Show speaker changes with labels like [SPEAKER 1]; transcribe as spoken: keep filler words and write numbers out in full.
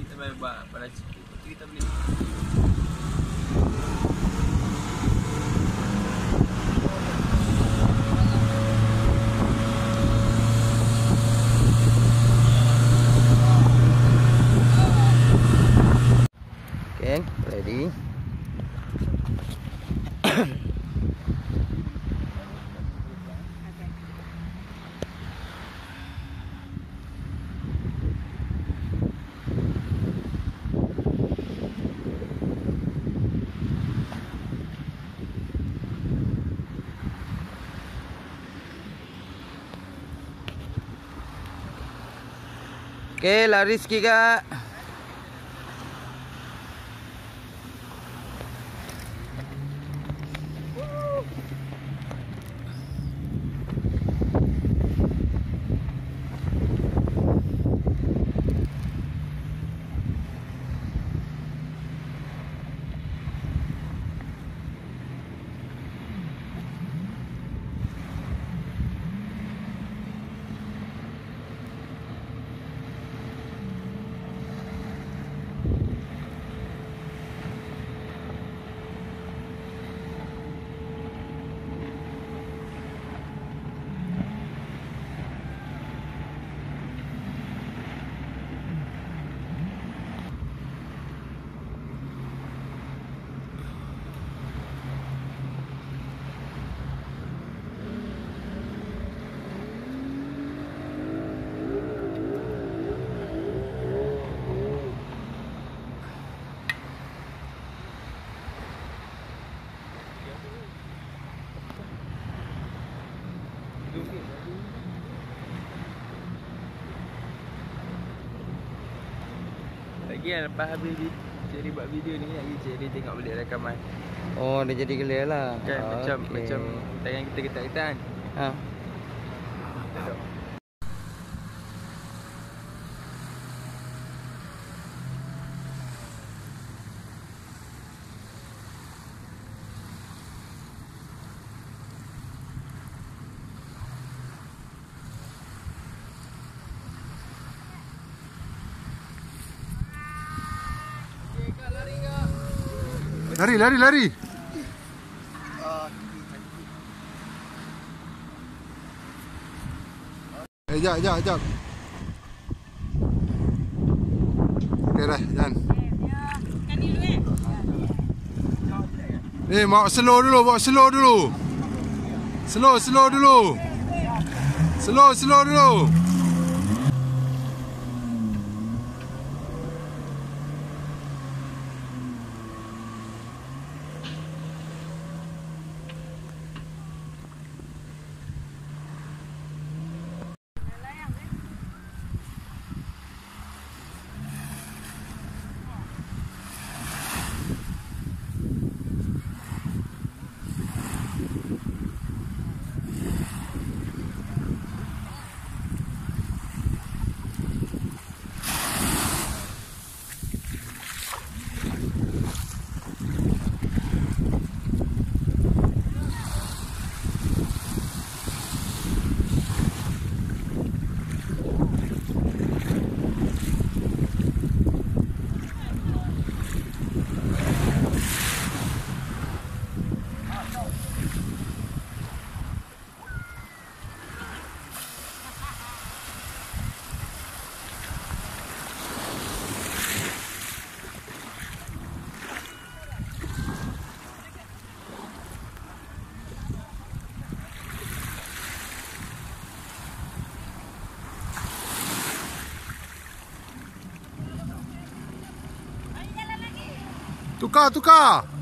[SPEAKER 1] Kita main balas sikit. Lepas tu kita boleh
[SPEAKER 2] okay, ready. Okay, lari sikit kak.
[SPEAKER 1] lagi kan lepas habis Cherry buat video ni lagi Cherry tengok balik rakaman.
[SPEAKER 2] Oh, dah jadi clear lah.
[SPEAKER 1] Kan
[SPEAKER 2] oh,
[SPEAKER 1] macam
[SPEAKER 2] okay.
[SPEAKER 1] macam tangan kita getar-getar kan.
[SPEAKER 2] Ha.
[SPEAKER 3] Lari, lari, lari. Eh, jap, jap, jap. Okey dah, jalan. Eh, bawa slow dulu, bawa slow dulu. Slow, slow dulu. Slow, slow dulu. Tukar, tukar.